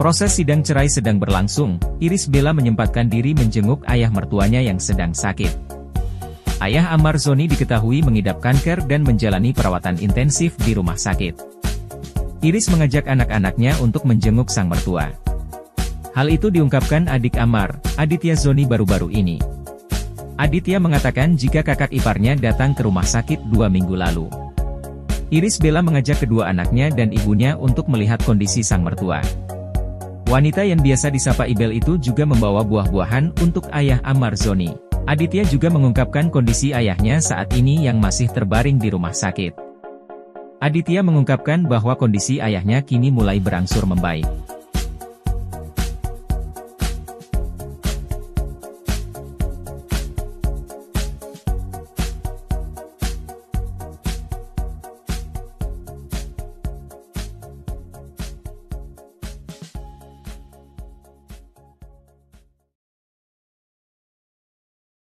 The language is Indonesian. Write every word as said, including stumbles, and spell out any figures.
Proses sidang cerai sedang berlangsung, Irish Bella menyempatkan diri menjenguk ayah mertuanya yang sedang sakit. Ayah Ammar Zoni diketahui mengidap kanker dan menjalani perawatan intensif di rumah sakit. Irish mengajak anak-anaknya untuk menjenguk sang mertua. Hal itu diungkapkan adik Ammar, Aditya Zoni baru-baru ini. Aditya mengatakan jika kakak iparnya datang ke rumah sakit dua minggu lalu. Irish Bella mengajak kedua anaknya dan ibunya untuk melihat kondisi sang mertua. Wanita yang biasa disapa Ibel itu juga membawa buah-buahan untuk ayah Ammar Zoni. Aditya juga mengungkapkan kondisi ayahnya saat ini yang masih terbaring di rumah sakit. Aditya mengungkapkan bahwa kondisi ayahnya kini mulai berangsur membaik.